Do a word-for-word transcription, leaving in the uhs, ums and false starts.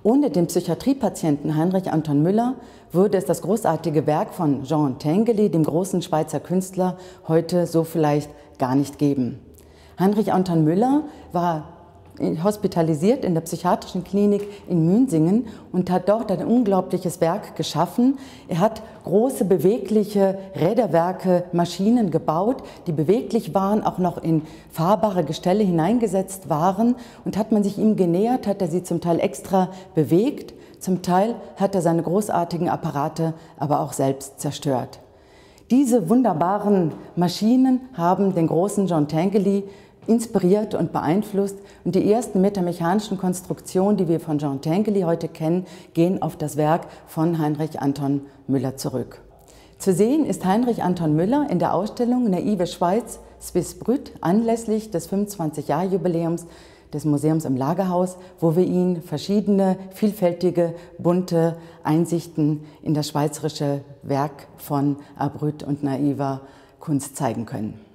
Ohne den Psychiatriepatienten Heinrich Anton Müller würde es das großartige Werk von Jean Tinguely, dem großen Schweizer Künstler, heute so vielleicht gar nicht geben. Heinrich Anton Müller war hospitalisiert in der psychiatrischen Klinik in Münsingen und hat dort ein unglaubliches Werk geschaffen. Er hat große, bewegliche Räderwerke, Maschinen gebaut, die beweglich waren, auch noch in fahrbare Gestelle hineingesetzt waren. Und hat man sich ihm genähert, hat er sie zum Teil extra bewegt, zum Teil hat er seine großartigen Apparate aber auch selbst zerstört. Diese wunderbaren Maschinen haben den großen Jean Tinguely inspiriert und beeinflusst, und die ersten metamechanischen Konstruktionen, die wir von Jean Tinguely heute kennen, gehen auf das Werk von Heinrich Anton Müller zurück. Zu sehen ist Heinrich Anton Müller in der Ausstellung Naive Schweiz Swiss Brut anlässlich des fünfundzwanzig-Jahr-Jubiläums des Museums im Lagerhaus, wo wir Ihnen verschiedene, vielfältige, bunte Einsichten in das schweizerische Werk von Brut und naiver Kunst zeigen können.